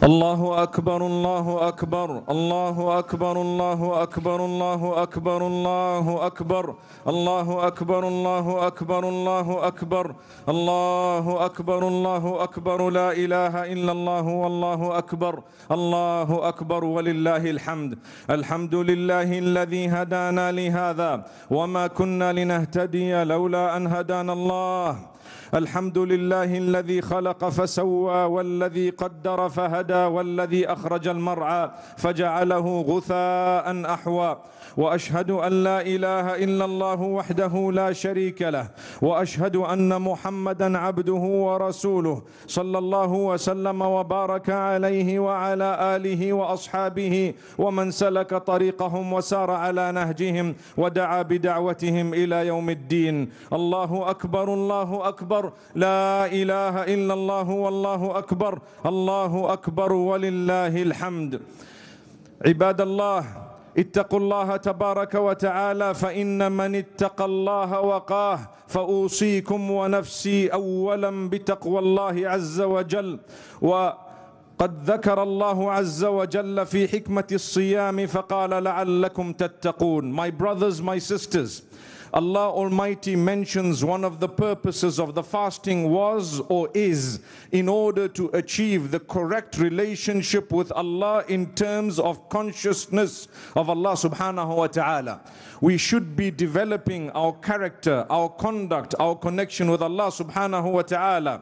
الله أكبر الله أكبر الله أكبر الله أكبر الله أكبر الله أكبر الله أكبر الله أكبر الله أكبر الله أكبر الله أكبر لا إله إلا الله والله أكبر الله أكبر ولله الحمد. الحمد لله الذي هدانا لهذا وما كنا لنهتدي لولا أن هدانا الله. الحمد لله الذي خلق فسوى والذي قدر فهدى والذي أخرج المرعى فجعله غثاء أحوى. وأشهد أن لا إله إلا الله وحده لا شريك له وأشهد أن محمدا عبده ورسوله صلى الله وسلم وبارك عليه وعلى آله وأصحابه ومن سلك طريقهم وسار على نهجهم ودعا بدعوتهم إلى يوم الدين. الله أكبر الله أكبر لا إله إلا الله والله أكبر الله أكبر ولله الحمد. عباد الله، اتقوا الله تبارك وتعالى فإن من اتقى الله وقاه. فأوصيكم ونفسي أولا بتقوى الله عز وجل. وقد ذكر الله عز وجل في حكمة الصيام فقال لعلكم تتقون. My brothers, my sisters, Allah Almighty mentions one of the purposes of the fasting was or is in order to achieve the correct relationship with Allah in terms of consciousness of Allah subhanahu wa ta'ala. We should be developing our character, our conduct, our connection with Allah subhanahu wa ta'ala.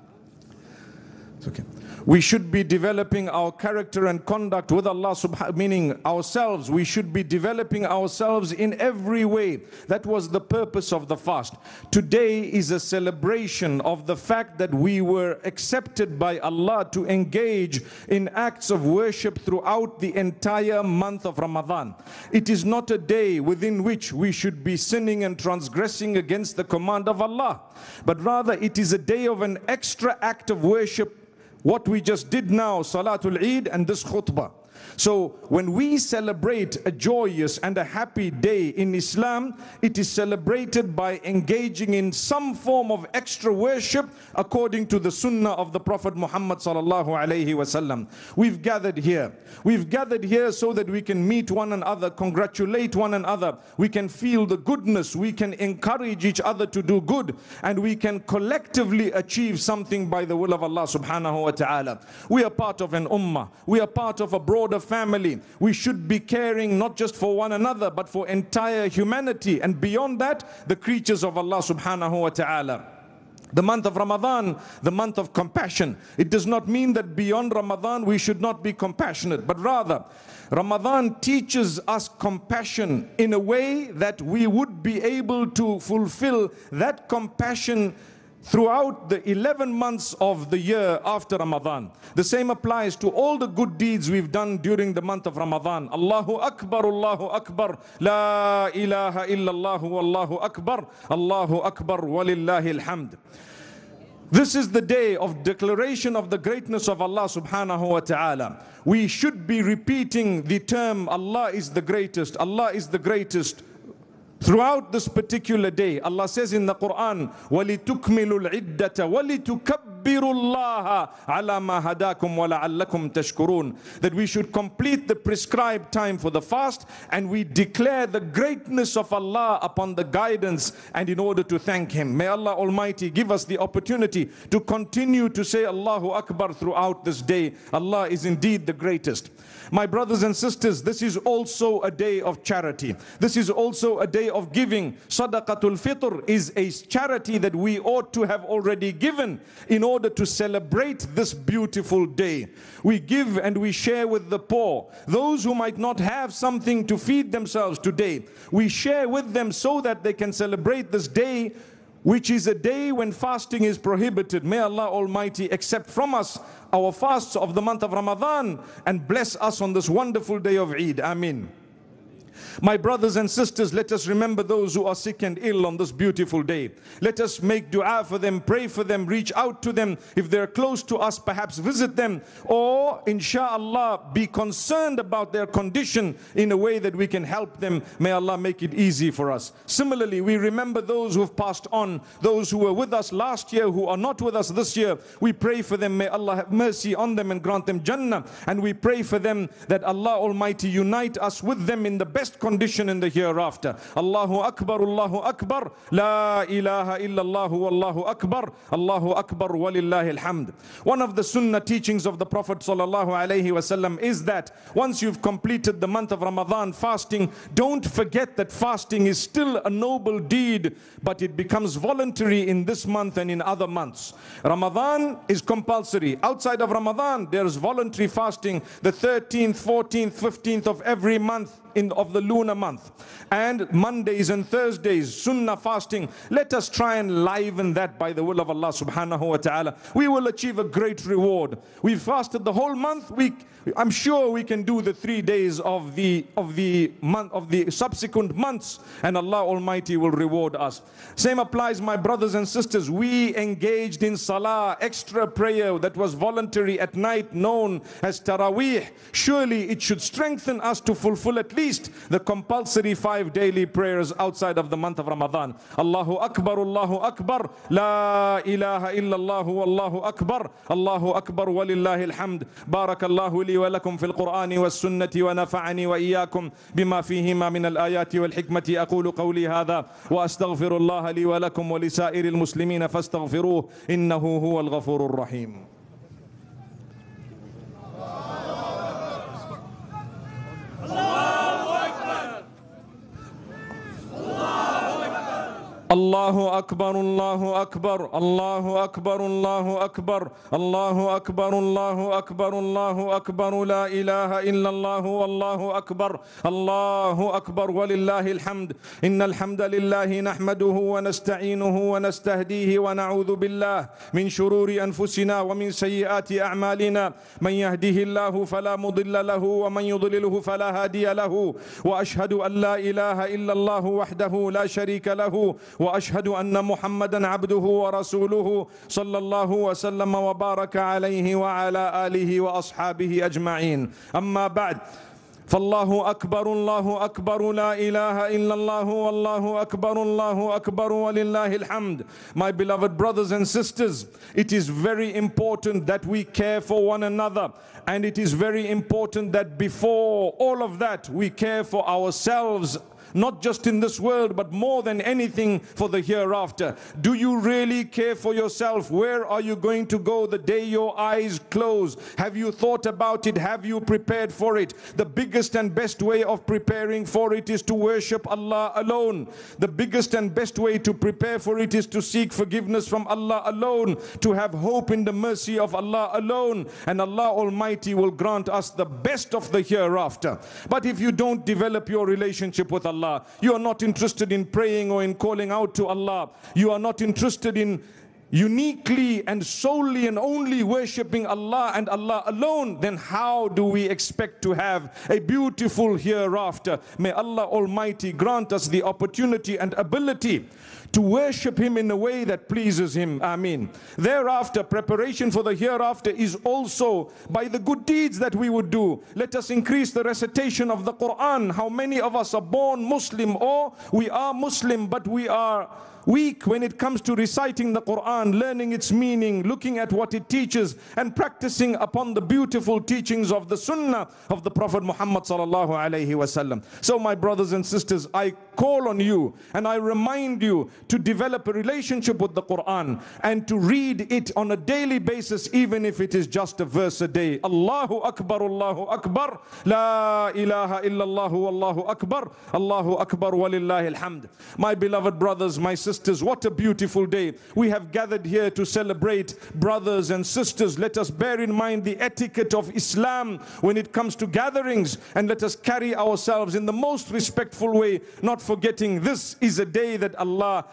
It's okay. We should be developing our character and conduct with Allah meaning ourselves. We should be developing ourselves in every way. That was the purpose of the fast. Today is a celebration of the fact that we were accepted by Allah to engage in acts of worship throughout the entire month of Ramadan. It is not a day within which we should be sinning and transgressing against the command of Allah, but rather it is a day of an extra act of worship. What we just did now, Salatul Eid and this khutbah. So when we celebrate a joyous and a happy day in Islam, it is celebrated by engaging in some form of extra worship according to the sunnah of the Prophet Muhammad sallallahu alaihi wasallam. We've gathered here. We've gathered here so that we can meet one another, congratulate one another. We can feel the goodness. We can encourage each other to do good. And we can collectively achieve something by the will of Allah subhanahu wa ta'ala. We are part of an ummah. We are part of a broader family. We should be caring not just for one another but for entire humanity, and beyond that the creatures of Allah subhanahu wa ta'ala. The month of Ramadan, the month of compassion. It does not mean that beyond Ramadan we should not be compassionate, but rather Ramadan teaches us compassion in a way that we would be able to fulfill that compassion throughout the 11 months of the year after Ramadan. The same applies to all the good deeds we've done during the month of Ramadan. Allahu Akbar, La ilaha illallah, Wallahu Akbar, Allahu Akbar, Walillahi alhamd. This is the day of declaration of the greatness of Allah subhanahu wa ta'ala. We should be repeating the term Allah is the greatest, Allah is the greatest. Throughout this particular day, Allah says in the Quran, وَلِتُكْمِلُوا الْعِدَّةَ وَلِتُكَبِّرُوا اللَّهَ عَلَى مَا هَدَاكُمْ وَلَعَلَّكُمْ تَشْكُرُونَ. That we should complete the prescribed time for the fast, and we declare the greatness of Allah upon the guidance and in order to thank Him. May Allah Almighty give us the opportunity to continue to say Allahu Akbar throughout this day. Allah is indeed the greatest. My brothers and sisters, this is also a day of charity. This is also a day of giving. Sadaqatul Fitr is a charity that we ought to have already given in order to celebrate this beautiful day. We give and we share with the poor, those who might not have something to feed themselves today. We share with them so that they can celebrate this day, which is a day when fasting is prohibited. May Allah Almighty accept from us our fasts of the month of Ramadan and bless us on this wonderful day of Eid. Ameen. My brothers and sisters, let us remember those who are sick and ill on this beautiful day. Let us make dua for them, pray for them, reach out to them. If they're close to us, perhaps visit them, or inshallah be concerned about their condition in a way that we can help them. May Allah make it easy for us. Similarly, we remember those who have passed on, those who were with us last year, who are not with us this year. We pray for them. May Allah have mercy on them and grant them Jannah. And we pray for them that Allah Almighty unite us with them in the best condition in the hereafter. Allahu Akbar, Allahu Akbar, La ilaha illallah, Wallahu Akbar, Allahu Akbar, walillahi alhamd. One of the sunnah teachings of the Prophet sallallahu alaihi wasallam is that once you've completed the month of Ramadan fasting, don't forget that fasting is still a noble deed, but it becomes voluntary in this month and in other months. Ramadan is compulsory. Outside of Ramadan, there is voluntary fasting the 13th, 14th, 15th of every month of the lunar month, and Mondays and Thursdays sunnah fasting. Let us try and liven that by the will of Allah subhanahu wa ta'ala. We will achieve a great reward. We've fasted the whole month. I'm sure we can do the 3 days of the subsequent months, and Allah Almighty will reward us. Same applies, my brothers and sisters. We engaged in salah, extra prayer that was voluntary at night, known as Taraweeh. Surely it should strengthen us to fulfill at least the compulsory 5 daily prayers outside of the month of Ramadan. Allahu Akbar, Allahu Akbar, La ilaha illallah, Wallahu Akbar, Allahu Akbar, walillahi alhamd. Barakallahu li wa lakum fil Qur'ani was sunnati wa nafa'ani wa iyyakum bima fihima min al-ayati wal hikmati. Aqulu qawli hadha wa astaghfirullah li wa lakum wa li sa'iril muslimina fastaghfiruh innahu huwal ghafurur rahim. Allahu Akbar, Allahu Akbar, Allahu Akbar, Allahu Akbar, Allahu Akbar, Allahu Akbar, Allahu Akbar, La ilaha illallah, Wallahu Akbar, Allahu Akbar, walillahi alhamd. Innal hamda lillahi nahmaduhu wa nasta'inuhu wa nastahdihi wa na'udhu billah min shururi anfusina wa min sayyiati a'malina. Man yahdihillahu fala mudilla lahu wa man yudlilhu fala hadiya lahu. Wa ashhadu an la ilaha illallah wahdahu la sharika lahu. وأشهد أن محمدا عبده ورسوله صلى الله وسلم وبارك عليه وعلى آله وأصحابه أجمعين. أما بعد، فالله أكبر الله أكبر لا إله إلا الله والله أكبر الله أكبر ولله الحمد. My beloved brothers and sisters, it is very important that we care for one another, and it is very important that before all of that we care for ourselves, not just in this world, but more than anything for the hereafter. Do you really care for yourself? Where are you going to go the day your eyes close? Have you thought about it? Have you prepared for it? The biggest and best way of preparing for it is to worship Allah alone. The biggest and best way to prepare for it is to seek forgiveness from Allah alone, to have hope in the mercy of Allah alone, and Allah Almighty will grant us the best of the hereafter. But if you don't develop your relationship with Allah, you are not interested in praying or in calling out to Allah, you are not interested in uniquely and solely and only worshipping Allah and Allah alone, then how do we expect to have a beautiful hereafter? May Allah Almighty grant us the opportunity and ability to worship Him in a way that pleases Him. Ameen. Thereafter, preparation for the hereafter is also by the good deeds that we would do. Let us increase the recitation of the Quran. How many of us are born Muslim, or we are Muslim but we are weak when it comes to reciting the Quran, learning its meaning, looking at what it teaches, and practicing upon the beautiful teachings of the Sunnah of the Prophet Muhammad sallallahu alaihi wasallam. So my brothers and sisters, I call on you and I remind you to develop a relationship with the Quran and to read it on a daily basis, even if it is just a verse a day. Allahu Akbar, Allahu Akbar, La ilaha illallah, Wallahu Akbar, Allahu Akbar, walillahi alhamd. My beloved brothers, my sisters, what a beautiful day. We have gathered here to celebrate brothers and sisters. Let us bear in mind the etiquette of Islam when it comes to gatherings, and let us carry ourselves in the most respectful way, not forgetting this is a day that Allah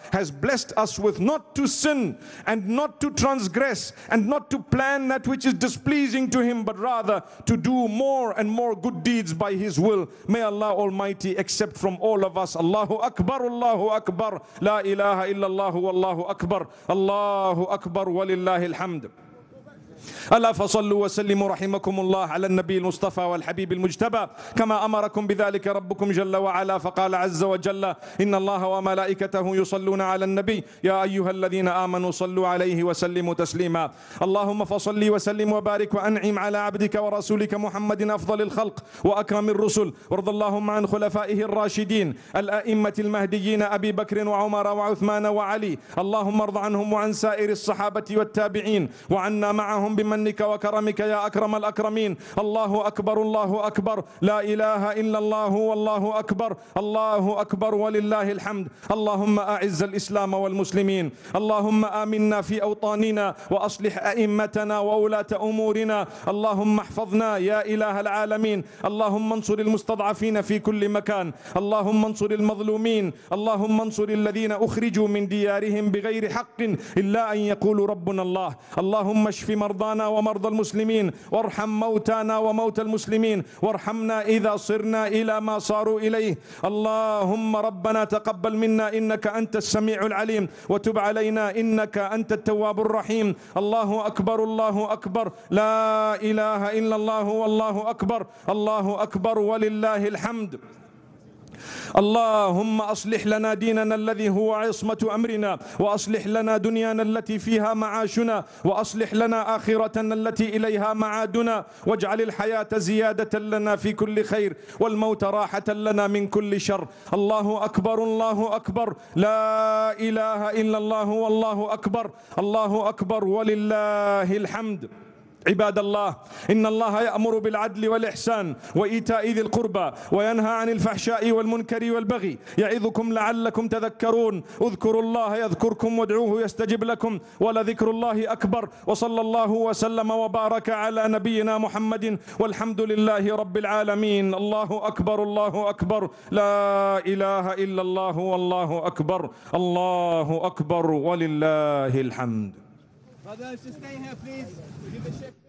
has blessed us with not to sin and not to transgress and not to plan that which is displeasing to Him, but rather to do more and more good deeds by His will. May Allah Almighty accept from all of us. Allahu Akbar, Allahu Akbar, La ilaha illallah, Wallahu Akbar, Allahu Akbar, Walillahi alhamd. ألا فصلوا وسلموا رحمكم الله على النبي المصطفى والحبيب المجتبى كما أمركم بذلك ربكم جل وعلا، فقال عز وجل: إن الله وملائكته يصلون على النبي يا أيها الذين آمنوا صلوا عليه وسلموا تسليما. اللهم فصل وسلم وبارك وأنعم على عبدك ورسولك محمد أفضل الخلق وأكرم الرسل، وارض اللهم عن خلفائه الراشدين الأئمة المهديين أبي بكر وعمر وعثمان وعلي، اللهم ارض عنهم وعن سائر الصحابة والتابعين وعنا معهم بمنك وكرمك يا أكرم الأكرمين. الله أكبر، الله أكبر، لا إله إلا الله والله أكبر، الله أكبر ولله الحمد. اللهم أعز الإسلام والمسلمين، اللهم آمنا في أوطاننا وأصلح أئمتنا وولاة أمورنا، اللهم احفظنا يا إله العالمين، اللهم انصر المستضعفين في كل مكان، اللهم انصر المظلومين، اللهم انصر الذين أخرجوا من ديارهم بغير حق إلا أن يقولوا ربنا الله. اللهم اشف مرضانا ومرضى المسلمين، وارحم موتانا وموتى المسلمين، وارحمنا إذا صرنا إلى ما صاروا إليه. اللهم ربنا تقبل منا إنك أنت السميع العليم، وتب علينا إنك أنت التواب الرحيم. الله أكبر، الله أكبر، لا إله إلا الله والله أكبر، الله أكبر ولله الحمد. اللهم أصلح لنا ديننا الذي هو عصمة أمرنا، وأصلح لنا دنيانا التي فيها معاشنا، وأصلح لنا آخرتنا التي إليها معادنا، واجعل الحياة زيادة لنا في كل خير والموت راحة لنا من كل شر. الله أكبر، الله أكبر، لا إله إلا الله والله أكبر، الله أكبر ولله الحمد. عباد الله، إن الله يأمر بالعدل والإحسان وإيتاء ذي القربى وينهى عن الفحشاء والمنكر والبغي، يعظكم لعلكم تذكرون. اذكروا الله يذكركم وادعوه يستجب لكم، ولذكر الله أكبر. وصلى الله وسلم وبارك على نبينا محمد، والحمد لله رب العالمين. الله أكبر، الله أكبر، لا إله إلا الله والله أكبر، الله أكبر ولله الحمد. Brothers, just stay here, please. Give the ship.